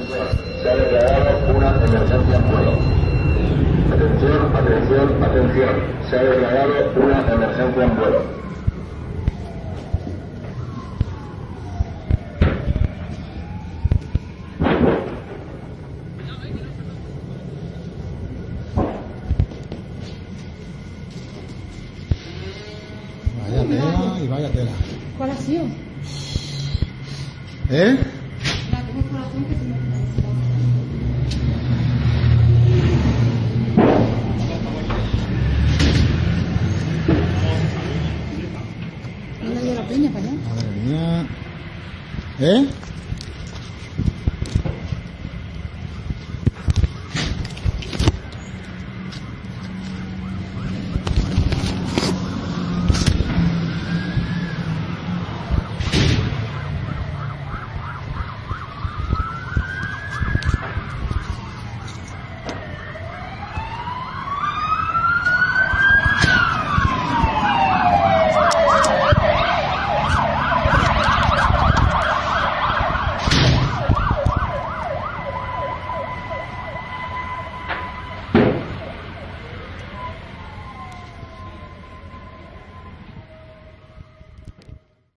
Se ha declarado una emergencia en vuelo. Atención, atención, atención. Se ha declarado una emergencia en vuelo. Vaya tela y vaya tela. ¿Cuál ha sido? ¿Eh? La tengo corazón que tiene. ¿Dónde ha ido la peña para allá? Madre mía. ¿Eh?